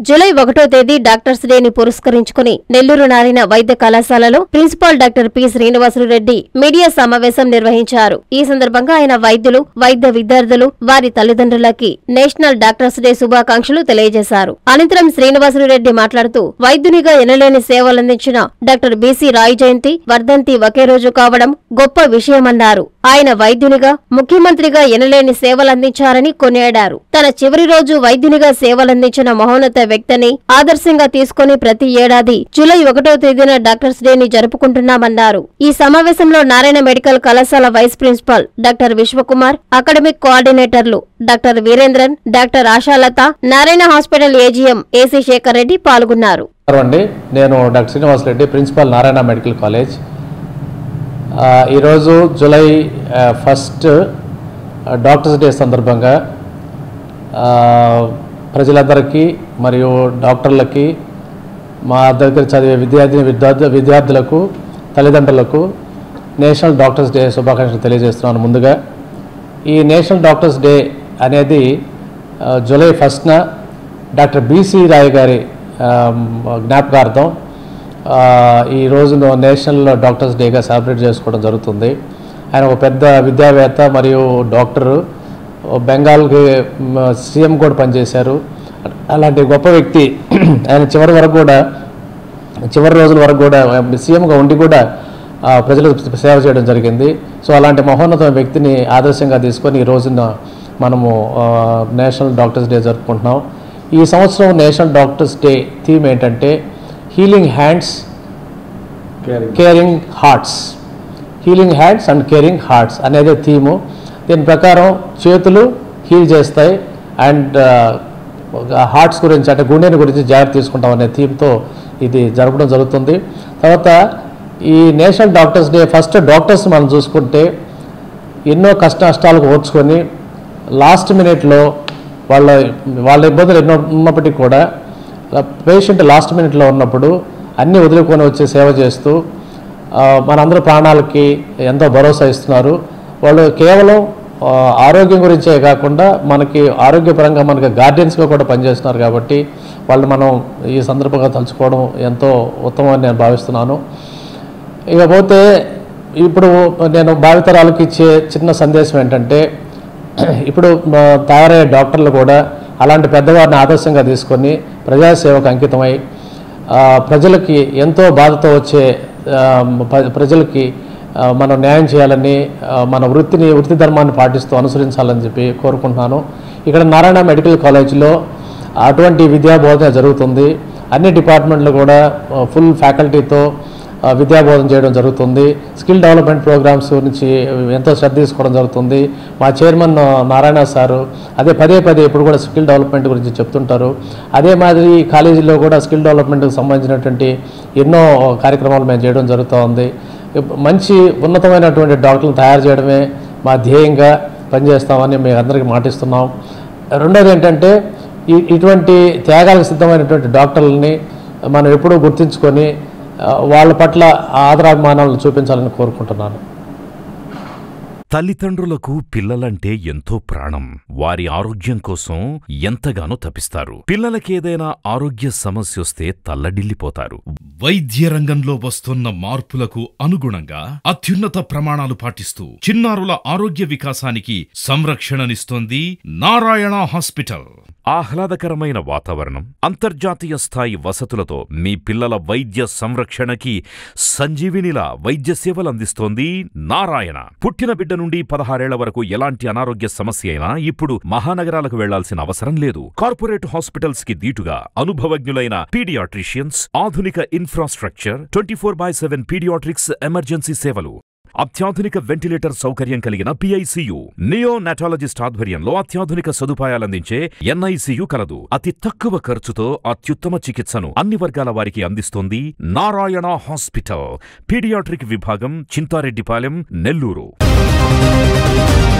July 1వ తేదీ doctors డేని పురస్కరించుకుని నెల్లూరు నారాయణ వైద్య కళాశాలలో principal doctor P. Srinivasulureddy media సమావేశం నిర్వహించారు. ఈ సందర్భంగా ఆయన వైద్యులు, వైద్య విద్యార్థులు, వారి తల్లిదండ్రులకి నేషనల్ డాక్టర్స్ డే శుభాకాంక్షలు తెలియజేశారు. అనంతరం శ్రీనివాసులురెడ్డి మాట్లాడుతూ వైద్యునిగా ఎనలేని సేవలందించిన డాక్టర్ బి.సి. రాయ్ జయంతి, వర్ధంతి ఒకే రోజు కావడం గొప్ప విషయమన్నారు. ఆయన వైద్యునిగా, ముఖ్యమంత్రిగా ఎనలేని సేవలందించారని కొనియాడారు. తన చివరి రోజు వైద్యునిగా సేవలందించిన మహోన్నత వ్యక్తిని ఆదర్శంగా తీసుకుని ప్రతి ఏడాది జూలై 1వ తేదీన డాక్టర్స్ డేని జరుపుకుంటున్నామన్నారు. ఈ సమావేశంలో నారాయణ మెడికల్ కళాశాల vice principal doctor Vishwakumar, academic కోఆర్డినేటర్లు doctor Veerendran, doctor Ashalatha, Narayana hospital AGM AC Shekar Reddy పాల్గొన్నారు. నేను doctor Srinivasulareddy, principal Narayana medical college. ఈరోజు జూలై 1 డాక్టర్స్ డే సందర్భంగా ప్రజలందరికీ మరియు డాక్టర్లకి, మా దగ్గర చదివే విద్యార్థులకు, తల్లిదండ్రులకు నేషనల్ డాక్టర్స్ డే శుభాకాంక్షలు తెలియజేస్తున్నాను. ముందుగా ఈ నేషనల్ డాక్టర్స్ డే అనేది జూలై 1న డాక్టర్ బి.సి. రాయ్ గారి జ్ఞాపకార్థం ఈ రోజును నేషనల్ డాక్టర్స్ డేగా సెలబ్రేట్ చేసుకోవడం జరుగుతుంది. ఆయన ఒక పెద్ద విద్యావేత్త మరియు డాక్టరు, బెంగాల్కి సీఎం కూడా పనిచేశారు. అలాంటి గొప్ప వ్యక్తి. ఆయన చివరి రోజుల వరకు కూడా సీఎంగా ఉండి కూడా ప్రజలకు సేవ చేయడం జరిగింది. సో అలాంటి మహోన్నత వ్యక్తిని ఆదర్శంగా తీసుకొని ఈ రోజున మనము నేషనల్ డాక్టర్స్ డే జరుపుకుంటున్నాం. ఈ సంవత్సరం నేషనల్ డాక్టర్స్ డే థీమ్ ఏంటంటే healing hands, caring hearts. Healing hands and caring hearts అనేది థీము. దీని ప్రకారం చేతులు హీల్ చేస్తాయి అండ్ హార్ట్స్ గురించి, అంటే గుండెని గురించి జాగ్రత్త తీసుకుంటాం అనే థీమ్తో ఇది జరపడం జరుగుతుంది. తర్వాత ఈ national doctors day first doctors మనం చూసుకుంటే ఎన్నో కష్టాలకు ఓర్చుకొని లాస్ట్ మినిట్లో వాళ్ళ ఇబ్బందులు ఎన్నో ఉన్నప్పటికీ కూడా పేషెంట్ లాస్ట్ మినిట్లో ఉన్నప్పుడు అన్నీ వదులుకొని వచ్చి సేవ చేస్తూ మనందరూ ప్రాణాలకి ఎంతో భరోసా ఇస్తున్నారు. వాళ్ళు కేవలం ఆరోగ్యం గురించే కాకుండా మనకి ఆరోగ్యపరంగా మనకి గార్డియన్స్గా కూడా పనిచేస్తున్నారు. కాబట్టి వాళ్ళు మనం ఈ సందర్భంగా తలుచుకోవడం ఎంతో ఉత్తమమని నేను భావిస్తున్నాను. ఇకపోతే ఇప్పుడు నేను భావితరాలకు ఇచ్చే చిన్న సందేశం ఏంటంటే, ఇప్పుడు తయారయ్యే డాక్టర్లు కూడా అలాంటి పెద్దవారిని ఆదర్శంగా తీసుకొని ప్రజాసేవకు అంకితమై ప్రజలకి ఎంతో బాధతో వచ్చే ప్రజలకి మనం న్యాయం చేయాలని, మన వృత్తి ధర్మాన్ని పాటిస్తూ అనుసరించాలని చెప్పి కోరుకుంటున్నాను. ఇక్కడ నారాయణ మెడికల్ కాలేజీలో అటువంటి విద్యాబోధన జరుగుతుంది. అన్ని డిపార్ట్మెంట్లు కూడా ఫుల్ ఫ్యాకల్టీతో విద్యాబోధన చేయడం జరుగుతుంది. స్కిల్ డెవలప్మెంట్ ప్రోగ్రామ్స్ నుంచి ఎంతో శ్రద్ధ తీసుకోవడం జరుగుతుంది. మా చైర్మన్ నారాయణ సారు అదే పదే ఇప్పుడు కూడా స్కిల్ డెవలప్మెంట్ గురించి చెప్తుంటారు. అదే మాదిరి కాలేజీలో కూడా స్కిల్ డెవలప్మెంట్కి సంబంధించినటువంటి ఎన్నో కార్యక్రమాలు మేము చేయడం జరుగుతూ ఉంది. మంచి ఉన్నతమైనటువంటి డాక్టర్లను తయారు చేయడమే మా ధ్యేయంగా పనిచేస్తామని మేము అందరికీ మాటిస్తున్నాం. రెండోది ఏంటంటే, ఇటువంటి త్యాగాలకు సిద్ధమైనటువంటి డాక్టర్లని మనం ఎప్పుడూ గుర్తించుకొని వాళ్ళ పట్ల ఆదరాభిమానాలను చూపించాలని కోరుకుంటున్నాను. తల్లిదండ్రులకు పిల్లలంటే ఎంతో ప్రాణం. వారి ఆరోగ్యం కోసం ఎంతగానో తపిస్తారు. పిల్లలకేదైనా ఆరోగ్య సమస్యొస్తే తల్లడిల్లిపోతారు. వైద్య రంగంలో వస్తున్న మార్పులకు అనుగుణంగా అత్యున్నత ప్రమాణాలు పాటిస్తూ చిన్నారుల ఆరోగ్య వికాసానికి సంరక్షణనిస్తోంది నారాయణ హాస్పిటల్. ఆహ్లాదకరమైన వాతావరణం, అంతర్జాతీయ స్థాయి వసతులతో మీ పిల్లల వైద్య సంరక్షణకి సంజీవినిలా వైద్య సేవలందిస్తోంది నారాయణ. పుట్టిన బిడ్డ నుండి 16 ఏళ్ల వరకు ఎలాంటి అనారోగ్య సమస్య అయినా ఇప్పుడు మహానగరాలకు వెళ్లాల్సిన అవసరం లేదు. కార్పొరేట్ హాస్పిటల్స్ కి దీటుగా అనుభవజ్ఞులైన పీడియాట్రిషియన్స్, ఆధునిక ఇన్ఫ్రాస్ట్రక్చర్, 24/7 పీడియాట్రిక్స్ ఎమర్జెన్సీ సేవలు, అత్యాధునిక వెంటిలేటర్ సౌకర్యం కలిగిన పిఐసియు, నియోనాటాలజిస్ట్ ఆధ్వర్యంలో అత్యాధునిక సదుపాయాలందించే ఎన్ఐసియు కలదు. అతి తక్కువ ఖర్చుతో అత్యుత్తమ చికిత్సను అన్ని వర్గాల వారికి అందిస్తోంది నారాయణ హాస్పిటల్. పీడియాట్రిక్ విభాగం, చింతారెడ్డిపాలెం, నెల్లూరు.